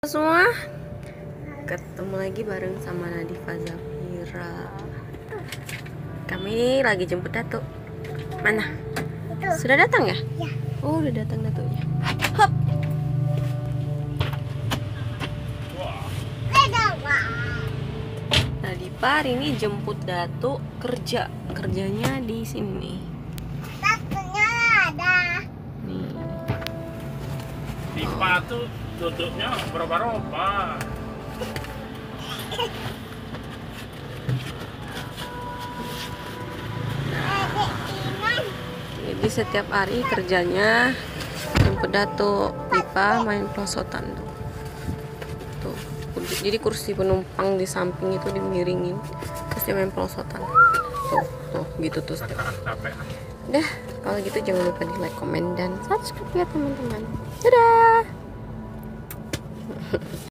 Semua ketemu lagi bareng sama Nadifa Zafira. Kami lagi jemput Datuk. Mana? Sudah datang ya? Ya. Oh, udah datang Datuknya. Hop. Nadifa hari ini jemput Datuk kerjanya di sini. Datuknya ada. Nih. Dipa tuh duduknya berubah-ubah. Jadi setiap hari kerjanya jemput Datuk. Dipa main pelosotan tuh. Tuh. Jadi kursi penumpang di samping itu dimiringin, terus dia main pelosotan. Tuh gitu tuh setiap hari. Capek. Udah, kalau gitu jangan lupa di like, komen, dan subscribe ya teman-teman. Dadah.